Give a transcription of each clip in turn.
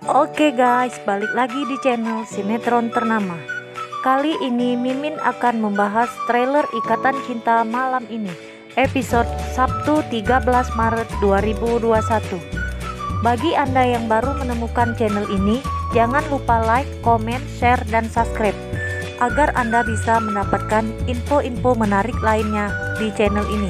Oke guys, balik lagi di channel Sinetron Ternama. Kali ini Mimin akan membahas trailer Ikatan Cinta Malam Ini, episode Sabtu 13 Maret 2021. Bagi Anda yang baru menemukan channel ini, jangan lupa like, komen, share, dan subscribe agar Anda bisa mendapatkan info-info menarik lainnya di channel ini.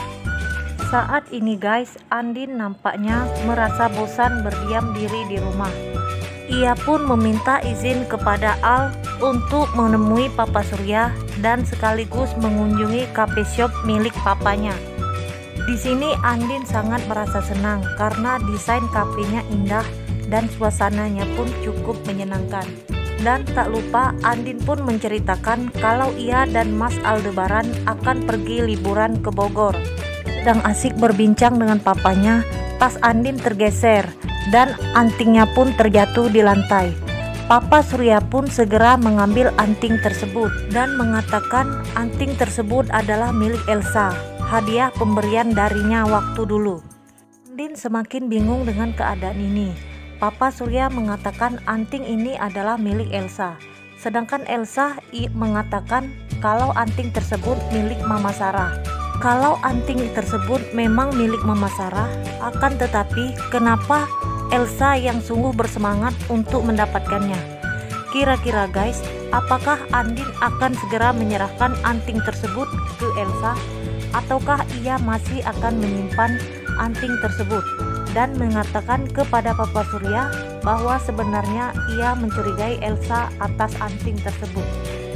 Saat ini guys, Andin nampaknya merasa bosan berdiam diri di rumah. Ia pun meminta izin kepada Al untuk menemui Papa Surya dan sekaligus mengunjungi cafe shop milik papanya. Di sini Andin sangat merasa senang karena desain kafenya indah dan suasananya pun cukup menyenangkan. Dan tak lupa Andin pun menceritakan kalau ia dan Mas Aldebaran akan pergi liburan ke Bogor. Sedang asik berbincang dengan papanya, tas Andin tergeser dan antingnya pun terjatuh di lantai. Papa Surya pun segera mengambil anting tersebut dan mengatakan anting tersebut adalah milik Elsa, hadiah pemberian darinya waktu dulu. Andin semakin bingung dengan keadaan ini. Papa Surya mengatakan anting ini adalah milik Elsa, sedangkan Elsa mengatakan kalau anting tersebut milik Mama Sarah. Kalau anting tersebut memang milik Mama Sarah, akan tetapi kenapa Elsa yang sungguh bersemangat untuk mendapatkannya? Kira-kira guys, apakah Andin akan segera menyerahkan anting tersebut ke Elsa? Ataukah ia masih akan menyimpan anting tersebut dan mengatakan kepada Papa Surya bahwa sebenarnya ia mencurigai Elsa atas anting tersebut?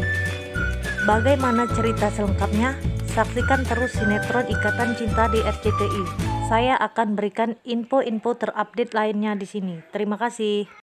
Bagaimana cerita selengkapnya? Saksikan terus sinetron Ikatan Cinta di RCTI. Saya akan berikan info-info terupdate lainnya di sini. Terima kasih.